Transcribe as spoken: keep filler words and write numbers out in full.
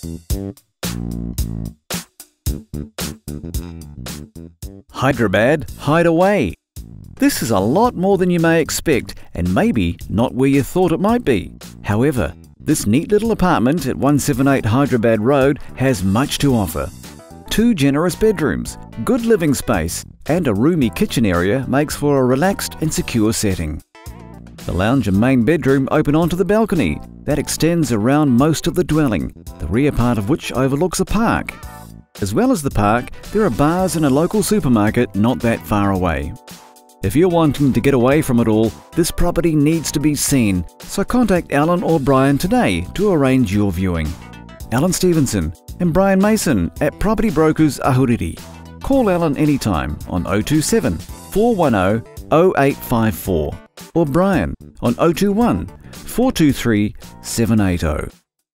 Hyderabad Hideaway. This is a lot more than you may expect, and maybe not where you thought it might be. However, this neat little apartment at one seventy-eight Hyderabad Road has much to offer. Two generous bedrooms, good living space, and a roomy kitchen area makes for a relaxed and secure setting. The lounge and main bedroom open onto the balcony that extends around most of the dwelling, the rear part of which overlooks a park. As well as the park, there are bars and a local supermarket not that far away. If you're wanting to get away from it all, this property needs to be seen, so contact Alan or Brian today to arrange your viewing. Alan Stephenson and Brian Mason at Property Brokers Ahuriri. Call Alan anytime on oh two seven, four one oh, oh eight five four or Brian on oh two one, four two three, seven eight oh.